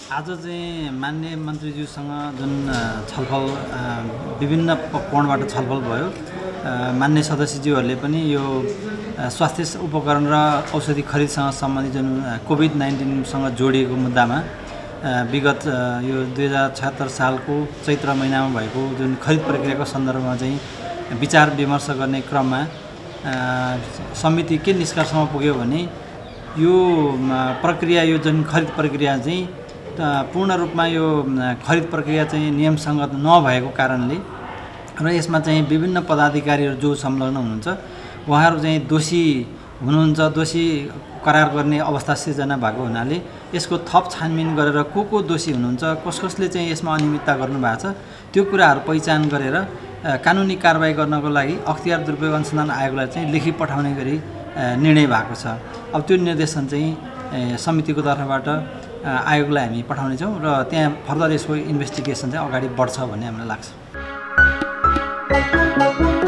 आज चाहिँ माननीय मन्त्रीज्यूसँग जुन छलफल विभिन्न कोणबाट छलफल भयो, मान्य सदस्यज्यूहरूले पनि यो स्वास्थ्य उपकरण र औषधि खरिदसँग सम्बन्धित जुन कोभिड-19 सँग जोडिएको मुद्दामा विगत यो 2076 सालको चैत्र महिनामा भएको जुन खरिद प्रक्रियाको सन्दर्भमा चाहिँ विचार विमर्श गर्ने क्रममा समिति के निष्कर्षमा पुग्यो भने यो प्रक्रिया, यो जुन खरिद प्रक्रिया चाहिँ पूर्ण रूपमा यो खरिद प्रक्रिया चाहिँ नियमसङ्गत नभएको कारणले र यसमा चाहिँ विभिन्न पदाधिकारीहरू जो संलग्न हुनुहुन्छ उहाँहरू चाहिँ दोषी हुनुहुन्छ, दोषी करार गर्ने अवस्था सिर्जना भएको हुनाले यसको थप छानबिन गरेर को दोषी हुनुहुन्छ, कसले चाहिँ यसमा अनियमितता गर्नुभएको छ त्यो कुराहरू पहिचान गरेर कानुनी कारबाही गर्नको लागि अख्तियार दुरुपयोग अनुसन्धान आयोगलाई चाहिँ लेखी पठाउने गरी निर्णय भएको छ। अब त्यो निर्देशन चाहिँ समितिको तर्फबाट आयोगलाई हामी पठाउनेछौँ र त्यहाँ फर्दर यसको इन्भेस्टिगेसन चाहिँ अगाडि बढ्छ भन्ने हामीलाई लाग्छ।